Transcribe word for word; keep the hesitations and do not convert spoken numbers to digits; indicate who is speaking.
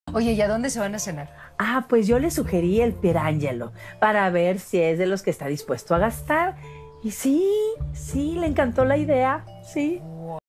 Speaker 1: Oye, ¿y a dónde se van a cenar?
Speaker 2: Ah, pues yo le sugerí el Pierangelo para ver si es de los que está dispuesto a gastar. Y sí, sí, le encantó la idea, sí.